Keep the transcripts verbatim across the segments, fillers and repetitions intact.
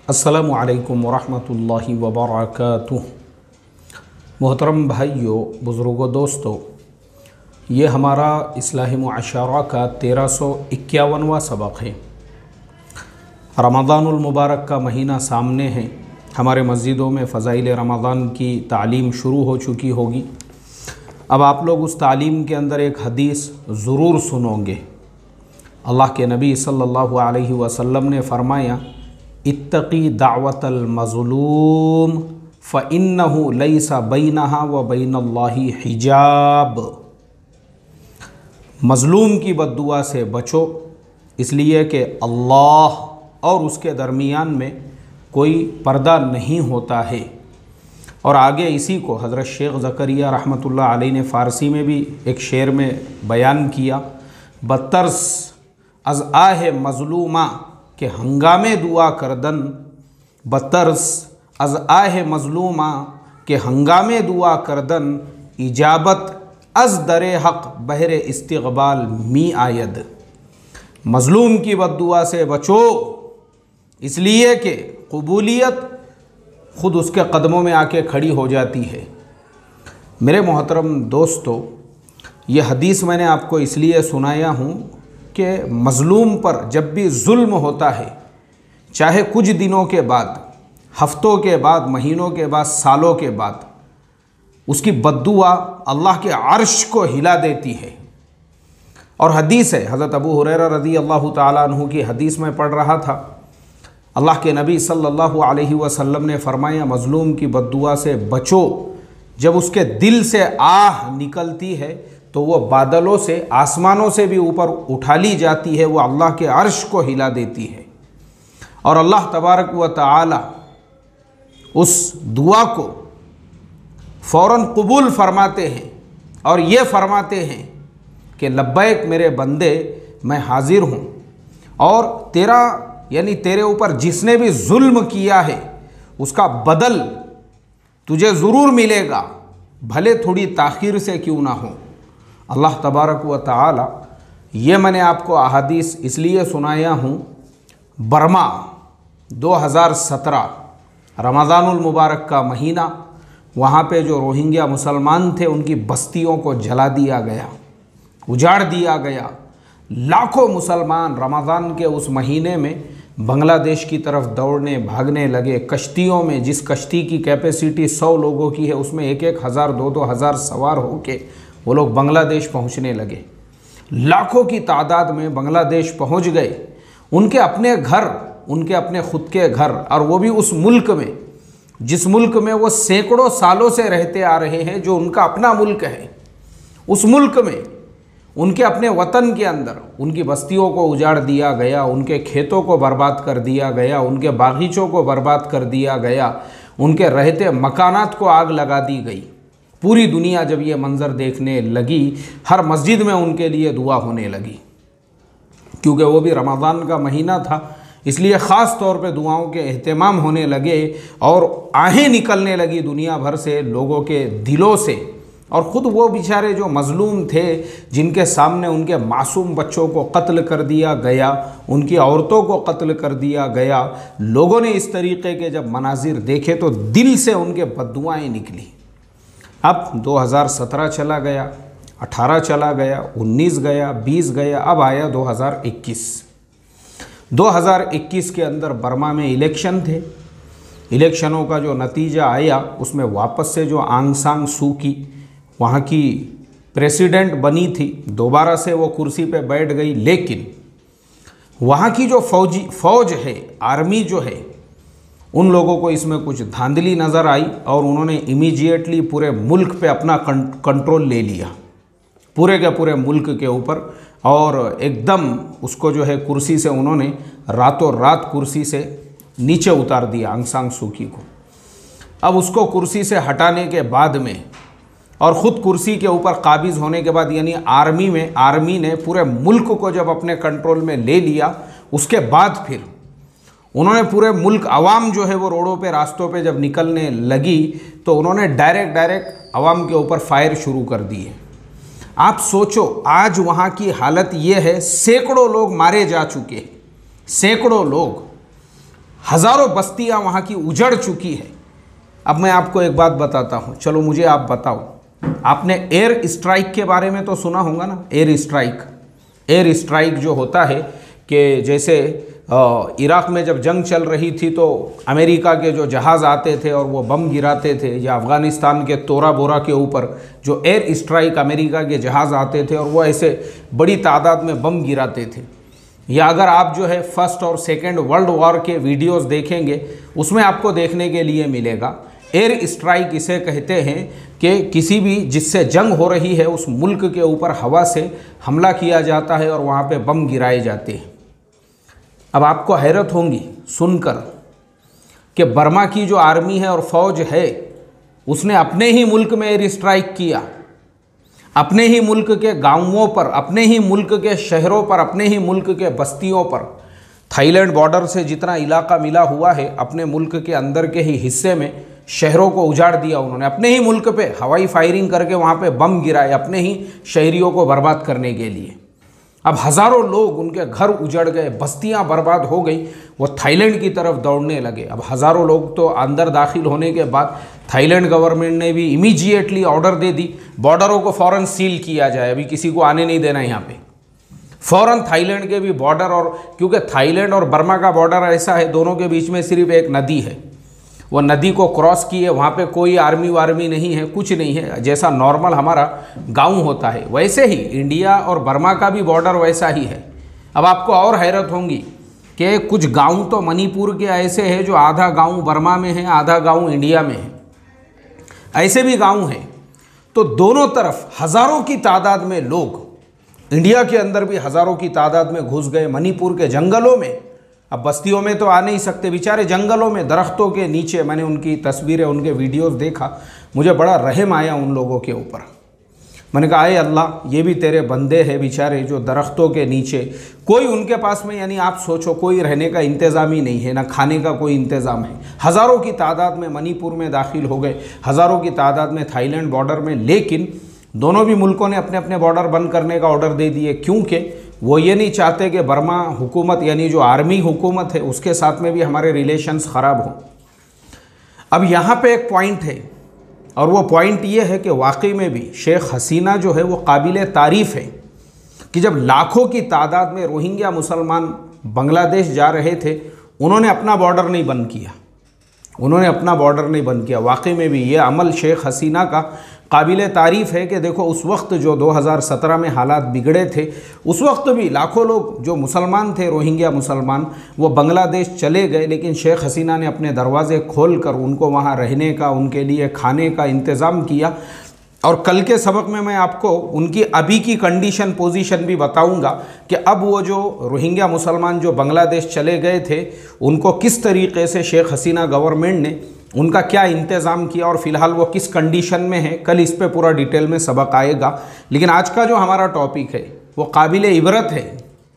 अस्सलामु अलैकुम वरहमतुल्लाहि वबरकातुह। मोहतरम भाइयों, बुज़ुर्गों, दोस्तों, ये हमारा इस्लाही मुआशरा का तेरह सौ इक्यावनवा सबक है। रमज़ानुल मुबारक का महीना सामने है। हमारे मस्जिदों में फ़ज़ाइल रमज़ान की तालीम शुरू हो चुकी होगी। अब आप लोग उस तालीम के अंदर एक हदीस ज़रूर सुनोगे। अल्लाह के नबी सल्लल्लाहु अलैहि वसल्लम ने फ़रमाया, इत्तक़ी दावतल मज़लूम फ़इन्नहु लैसा बैनहा व बैनल्लाहि हिजाब। मज़लूम की बद्दुआ से बचो, इसलिए कि अल्लाह और उसके दरमियान में कोई पर्दा नहीं होता है। और आगे इसी को हज़रत शेख ज़करिया रहमतुल्लाह अलैह ने फ़ारसी में भी एक शेर में बयान किया, बतर्स अज़ आहे मज़लूमा के हंगामे दुआ करदन, बतर्स अज़ आहे मज़लूमा के हंगामे दुआ करदन, इजाबत अज़ दरे हक़ बहरे इस्तिक़बाल मी आयद। मज़लूम की बद्दुआ से बचो, इसलिए कि क़बूलियत ख़ुद उसके कदमों में आके खड़ी हो जाती है। मेरे मोहतरम दोस्तों, ये हदीस मैंने आपको इसलिए सुनाया हूँ कि मज़लूम पर जब भी जुल्म होता है, चाहे कुछ दिनों के बाद, हफ्तों के बाद, महीनों के बाद, सालों के बाद, उसकी बद्दुआ अल्लाह के अर्श को हिला देती है। और हदीस है, हज़रत अबू हुरैरा रज़ी अल्लाह ताला अन्हु की हदीस में पढ़ रहा था। अल्लाह के नबी सल्लल्लाहु अलैहि वसल्लम ने फरमाया, मज़लूम की बद्दुआ से बचो। जब उसके दिल से आह निकलती है तो वो बादलों से, आसमानों से भी ऊपर उठा ली जाती है, वो अल्लाह के अर्श को हिला देती है। और अल्लाह तबारक व तआला उस दुआ को फ़ौरन कबूल फरमाते हैं और ये फरमाते हैं कि लब्बैक मेरे बंदे, मैं हाजिर हूँ। और तेरा यानी तेरे ऊपर जिसने भी जुल्म किया है उसका बदल तुझे ज़रूर मिलेगा, भले थोड़ी ताख़ीर से क्यों ना हो। अल्लाह तबारक व तआला, ये मैंने आपको अहादीस इसलिए सुनाया हूँ, बर्मा दो हज़ार सत्रह रमज़ानुल मुबारक का महीना, वहाँ पे जो रोहिंग्या मुसलमान थे उनकी बस्तियों को जला दिया गया, उजाड़ दिया गया। लाखों मुसलमान रमज़ान के उस महीने में बांग्लादेश की तरफ दौड़ने भागने लगे। कश्तियों में, जिस कश्ती की कैपेसिटी सौ लोगों की है, उसमें एक एक हज़ार दो दो हज़ार सवार होके वो लोग बांग्लादेश पहुंचने लगे। लाखों की तादाद में बांग्लादेश पहुंच गए। उनके अपने घर, उनके अपने खुद के घर, और वो भी उस मुल्क में जिस मुल्क में वो सैकड़ों सालों से रहते आ रहे हैं, जो उनका अपना मुल्क है। उस मुल्क में, उनके अपने वतन के अंदर उनकी बस्तियों को उजाड़ दिया गया, उनके खेतों को बर्बाद कर दिया गया, उनके बागीचों को बर्बाद कर दिया गया, उनके रहते मकानात को आग लगा दी गई। पूरी दुनिया जब ये मंज़र देखने लगी, हर मस्जिद में उनके लिए दुआ होने लगी, क्योंकि वो भी रमज़ान का महीना था, इसलिए ख़ास तौर पे दुआओं के एहतमाम होने लगे और आहें निकलने लगी दुनिया भर से, लोगों के दिलों से। और ख़ुद वो बेचारे जो मज़लूम थे, जिनके सामने उनके मासूम बच्चों को कत्ल कर दिया गया, उनकी औरतों को कत्ल कर दिया गया, लोगों ने इस तरीक़े के जब मनाजिर देखे तो दिल से उनके बद्दुआएँ निकली। अब दो हज़ार सत्रह चला गया, अठारह चला गया, उन्नीस गया, बीस गया, अब आया दो हज़ार इक्कीस। दो हज़ार इक्कीस के अंदर बर्मा में इलेक्शन थे। इलेक्शनों का जो नतीजा आया, उसमें वापस से जो आंग सान सू की वहाँ की प्रेसिडेंट बनी थी, दोबारा से वो कुर्सी पे बैठ गई। लेकिन वहाँ की जो फौजी फ़ौज है, आर्मी जो है, उन लोगों को इसमें कुछ धांधली नज़र आई और उन्होंने इमीडिएटली पूरे मुल्क पे अपना कंट्रोल ले लिया, पूरे के पूरे मुल्क के ऊपर, और एकदम उसको जो है कुर्सी से उन्होंने रातों रात कुर्सी से नीचे उतार दिया, आंग सान सू की को। अब उसको कुर्सी से हटाने के बाद में और ख़ुद कुर्सी के ऊपर काबिज़ होने के बाद, यानी आर्मी में आर्मी ने पूरे मुल्क को जब अपने कंट्रोल में ले लिया, उसके बाद फिर उन्होंने पूरे मुल्क, आवाम जो है वो रोडों पे, रास्तों पे जब निकलने लगी तो उन्होंने डायरेक्ट डायरेक्ट आवाम के ऊपर फायर शुरू कर दिए। आप सोचो, आज वहाँ की हालत ये है, सैकड़ों लोग मारे जा चुके हैं, सैकड़ों लोग। हज़ारों बस्तियां वहाँ की उजड़ चुकी है। अब मैं आपको एक बात बताता हूँ, चलो मुझे आप बताओ, आपने एयर स्ट्राइक के बारे में तो सुना होगा ना। एयर स्ट्राइक एयर स्ट्राइक जो होता है कि जैसे इराक़ में जब जंग चल रही थी तो अमेरिका के जो जहाज़ आते थे और वो बम गिराते थे, या अफ़गानिस्तान के तोरा बोरा के ऊपर जो एयर स्ट्राइक अमेरिका के जहाज़ आते थे और वो ऐसे बड़ी तादाद में बम गिराते थे। या अगर आप जो है फर्स्ट और सेकेंड वर्ल्ड वॉर के वीडियोस देखेंगे, उसमें आपको देखने के लिए मिलेगा। एयर स्ट्राइक इसे कहते हैं कि किसी भी जिससे जंग हो रही है उस मुल्क के ऊपर हवा से हमला किया जाता है और वहाँ पे बम गिराए जाते हैं। अब आपको हैरत होंगी सुनकर कि बर्मा की जो आर्मी है और फौज है उसने अपने ही मुल्क में एयर स्ट्राइक किया, अपने ही मुल्क के गांवों पर, अपने ही मुल्क के शहरों पर, अपने ही मुल्क के बस्तियों पर। थाईलैंड बॉर्डर से जितना इलाका मिला हुआ है अपने मुल्क के अंदर के ही हिस्से में शहरों को उजाड़ दिया उन्होंने, अपने ही मुल्क पे हवाई फायरिंग करके वहाँ पे बम गिराए अपने ही शहरियों को बर्बाद करने के लिए। अब हज़ारों लोग, उनके घर उजड़ गए, बस्तियां बर्बाद हो गई, वो थाईलैंड की तरफ दौड़ने लगे। अब हज़ारों लोग तो अंदर दाखिल होने के बाद थाईलैंड गवर्नमेंट ने भी इमीडिएटली ऑर्डर दे दी, बॉर्डरों को फ़ौरन सील किया जाए, अभी किसी को आने नहीं देना यहाँ पे। फ़ौरन थाईलैंड के भी बॉर्डर, और क्योंकि थाईलैंड और बर्मा का बॉर्डर ऐसा है, दोनों के बीच में सिर्फ एक नदी है, वो नदी को क्रॉस किए, वहाँ पे कोई आर्मी वार्मी नहीं है, कुछ नहीं है। जैसा नॉर्मल हमारा गांव होता है वैसे ही इंडिया और बर्मा का भी बॉर्डर वैसा ही है। अब आपको और हैरत होंगी कि कुछ गांव तो मणिपुर के ऐसे हैं जो आधा गांव बर्मा में है, आधा गांव इंडिया में है, ऐसे भी गांव हैं। तो दोनों तरफ हज़ारों की तादाद में लोग, इंडिया के अंदर भी हज़ारों की तादाद में घुस गए मणिपुर के जंगलों में। अब बस्तियों में तो आ नहीं सकते, बेचारे जंगलों में दरख्तों के नीचे, मैंने उनकी तस्वीरें, उनके वीडियोस देखा, मुझे बड़ा रहम आया उन लोगों के ऊपर। मैंने कहा आए अल्लाह, ये भी तेरे बंदे हैं बेचारे जो दरख्तों के नीचे, कोई उनके पास में, यानी आप सोचो कोई रहने का इंतज़ाम ही नहीं है, ना खाने का कोई इंतज़ाम है। हज़ारों की तादाद में मणिपुर में दाखिल हो गए, हज़ारों की तादाद में थाईलैंड बॉर्डर में, लेकिन दोनों भी मुल्कों ने अपने अपने बॉर्डर बंद करने का ऑर्डर दे दिए, क्योंकि वो ये नहीं चाहते कि बर्मा हुकूमत, यानी जो आर्मी हुकूमत है, उसके साथ में भी हमारे रिलेशंस ख़राब हों। अब यहाँ पे एक पॉइंट है, और वो पॉइंट ये है कि वाकई में भी शेख हसीना जो है वो काबिल तारीफ़ है कि जब लाखों की तादाद में रोहिंग्या मुसलमान बांग्लादेश जा रहे थे, उन्होंने अपना बॉर्डर नहीं बंद किया, उन्होंने अपना बॉर्डर नहीं बंद किया। वाकई में भी ये अमल शेख हसीना का काबिल तारीफ़ है कि देखो उस वक्त जो दो हज़ार सत्रह में हालात बिगड़े थे, उस वक्त भी लाखों लोग जो मुसलमान थे, रोहिंग्या मुसलमान, वो बांग्लादेश चले गए, लेकिन शेख हसीना ने अपने दरवाज़े खोल कर उनको वहाँ रहने का, उनके लिए खाने का इंतज़ाम किया। और कल के सबक में मैं आपको उनकी अभी की कंडीशन पोजीशन भी बताऊंगा कि अब वो जो रोहिंग्या मुसलमान जो बांग्लादेश चले गए थे, उनको किस तरीके से शेख हसीना गवर्नमेंट ने उनका क्या इंतज़ाम किया और फ़िलहाल वो किस कंडीशन में है। कल इस पे पूरा डिटेल में सबक आएगा, लेकिन आज का जो हमारा टॉपिक है वो काबिल इबरत है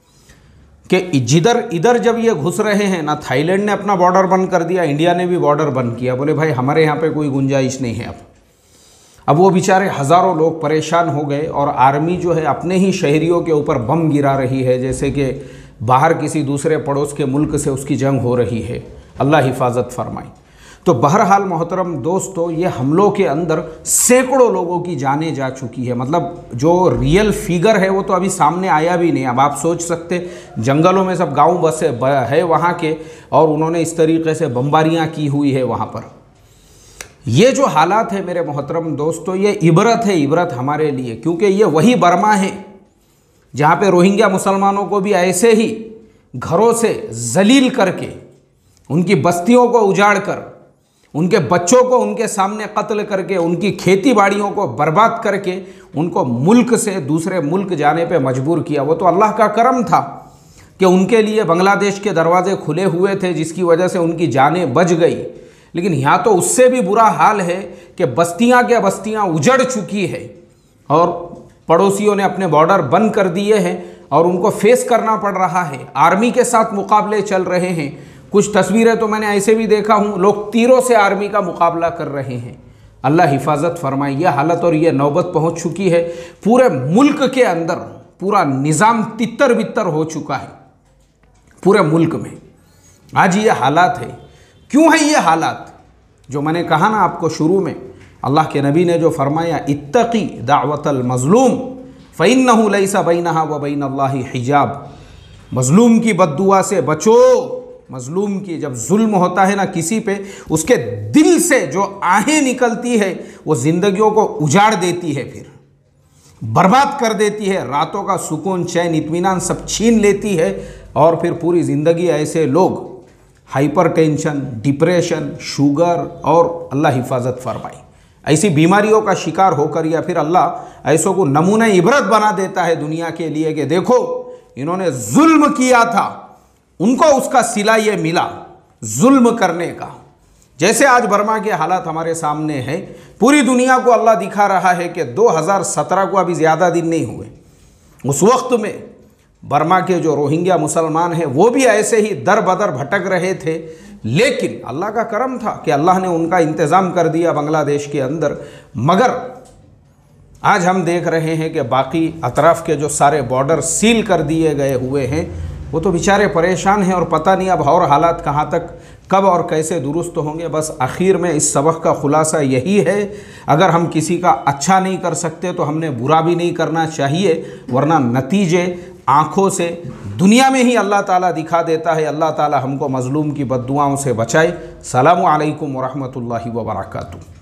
कि जिधर इधर जब ये घुस रहे हैं ना, थाईलैंड ने अपना बॉर्डर बंद कर दिया, इंडिया ने भी बॉर्डर बंद किया, बोले भाई हमारे यहाँ पे कोई गुंजाइश नहीं है। अब अब वो बेचारे हज़ारों लोग परेशान हो गए, और आर्मी जो है अपने ही शहरियों के ऊपर बम गिरा रही है, जैसे कि बाहर किसी दूसरे पड़ोस के मुल्क से उसकी जंग हो रही है। अल्लाह हिफाजत फरमाए। तो बहरहाल मोहतरम दोस्तों, ये हमलों के अंदर सैकड़ों लोगों की जानें जा चुकी है। मतलब जो रियल फिगर है वो तो अभी सामने आया भी नहीं। अब आप सोच सकते, जंगलों में सब गांव बसे है वहाँ के, और उन्होंने इस तरीके से बमबारियाँ की हुई है वहाँ पर। ये जो हालात है मेरे मोहतरम दोस्तों, ये इबरत है, इबरत हमारे लिए, क्योंकि ये वही बर्मा है जहाँ पे रोहिंग्या मुसलमानों को भी ऐसे ही घरों से जलील करके, उनकी बस्तियों को उजाड़ कर, उनके बच्चों को उनके सामने कत्ल करके, उनकी खेती बाड़ियों को बर्बाद करके उनको मुल्क से दूसरे मुल्क जाने पे मजबूर किया। वो तो अल्लाह का करम था कि उनके लिए बांग्लादेश के दरवाजे खुले हुए थे, जिसकी वजह से उनकी जानें बच गई। लेकिन यहाँ तो उससे भी बुरा हाल है कि बस्तियाँ के बस्तियाँ उजड़ चुकी है, और पड़ोसियों ने अपने बॉर्डर बंद कर दिए हैं, और उनको फेस करना पड़ रहा है। आर्मी के साथ मुकाबले चल रहे हैं। कुछ तस्वीरें तो मैंने ऐसे भी देखा हूँ, लोग तीरों से आर्मी का मुकाबला कर रहे हैं। अल्लाह हिफाजत फरमाए। यह हालत और यह नौबत पहुँच चुकी है, पूरे मुल्क के अंदर पूरा निज़ाम तितर बितर हो चुका है पूरे मुल्क में। आज ये हालात है। क्यों है ये हालात? जो मैंने कहा ना आपको शुरू में, अल्लाह के नबी ने जो फरमाया, इत्तकी दावतल मज़लूम फ़इन्नहु लैसा बैनहा व बैनल्लाहि हिजाब, मज़लूम की बद्दुआ से बचो। मज़लूम की जब जुल्म होता है ना किसी पे, उसके दिल से जो आहें निकलती है वो ज़िंदगियों को उजाड़ देती है, फिर बर्बाद कर देती है, रातों का सुकून, चैन, इत्मीनान सब छीन लेती है। और फिर पूरी ज़िंदगी ऐसे लोग हाइपर टेंशन, डिप्रेशन, शुगर और अल्लाह हिफाजत फरमाए ऐसी बीमारियों का शिकार होकर, या फिर अल्लाह ऐसों को नमूना इबरत बना देता है दुनिया के लिए कि देखो इन्होंने जुल्म किया था, उनको उसका सिला ये मिला जुल्म करने का। जैसे आज बर्मा के हालात हमारे सामने हैं, पूरी दुनिया को अल्लाह दिखा रहा है कि दो हज़ार सत्रह को अभी ज़्यादा दिन नहीं हुए, उस वक्त में बर्मा के जो रोहिंग्या मुसलमान हैं वो भी ऐसे ही दर बदर भटक रहे थे, लेकिन अल्लाह का करम था कि अल्लाह ने उनका इंतज़ाम कर दिया बांग्लादेश के अंदर। मगर आज हम देख रहे हैं कि बाकी अतराफ़ के जो सारे बॉर्डर सील कर दिए गए हुए हैं, वो तो बेचारे परेशान हैं और पता नहीं अब और हालात कहाँ तक, कब और कैसे दुरुस्त होंगे। बस आखिर में इस सबक का खुलासा यही है, अगर हम किसी का अच्छा नहीं कर सकते तो हमने बुरा भी नहीं करना चाहिए, वरना नतीजे आँखों से दुनिया में ही अल्लाह ताला दिखा देता है। अल्लाह ताला हमको मज़लूम की बद्दुआओं से बचाए। सलामु अलैकुम व रहमतुल्लाहि व बरकातुहू।